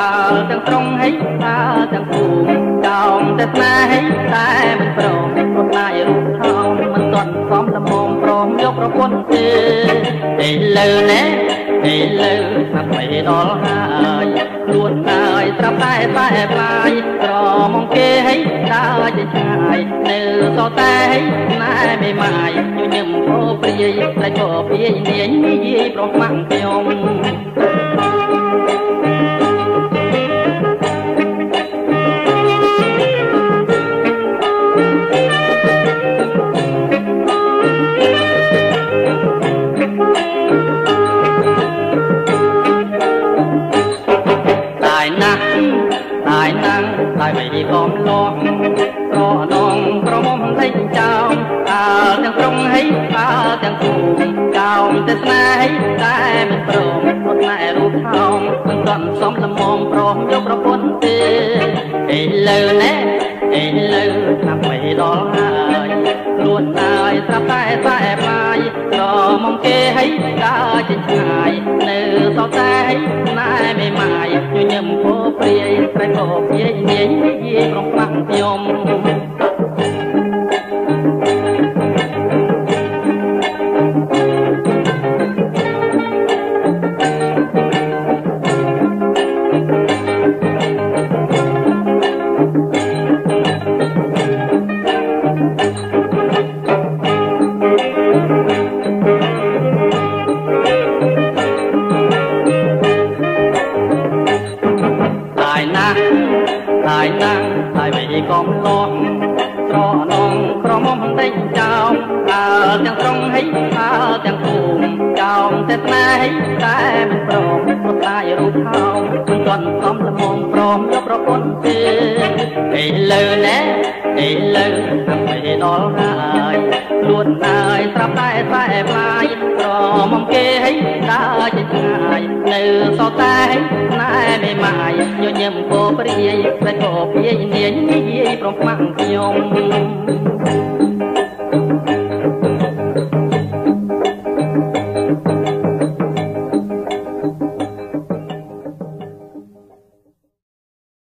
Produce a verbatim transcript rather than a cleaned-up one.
ទាំងត្រង់ហើយតាទាំងគូចោមតែស្នេហ៍តែមិនព្រមព្រោះណាយរូបថោងមិនទាន់សមល្មមព្រមយកប្រពន្ធទេឥឡូវណែឥឡូវស្នាប់ទៅដល់ហើយខ្លួនហើយត្រាប់តែតែផ្លាយក្រមកគេហើយដើរជាឆ្ងាយនៅសតែណែមេម៉ាយញញឹមពោព្រាយតែពោព្រាយនាងនិយាយប្រមាំងខ្ញុំតែណាំតែមិនកំឡងប្រនងប្រមុំលេងចោលអើទាំងត្រង់ហើយអើទាំងគូចោលតែស្នេហ៍តែមិនព្រមរត់ណែរូបថោងមិនទាន់សមល្មមព្រមយកប្រពន្ធទេឥឡូវណែឥឡូវស្នាប់ទៅដល់ហើយខ្លួនហើយស្រាប់តែតែផ្លាយក្រមកគេហើយដើរចេញឆ្ងាយនៅសតែណែមេម៉ាយញញឹមពោព្រាយត្រែងពោព្រាយនាងនិយាយប្រំប្រាំងខ្ញុំហើយណាស់ហើយមិនកំឡងត្រនងក្រមុំតែចោលអើទាំងត្រង់ហើយអើទាំងគូចោលតែស្នេហ៍តែមិនព្រមព្រោះតែរូបថោងមិនទាន់សមល្មមព្រមយកប្រពន្ធទេឥឡូវណែឥឡូវតាមទៅដល់ហើយខ្លួនហើយស្រាប់តែតែផ្លាយក្រមុំគេហើយដើរចេញឆ្ងាយនៅសតែណែមេម៉ាយញញឹមពោព្រាយតែពោព្រាយនាងនិយាយប្រមាំងខ្ញុំ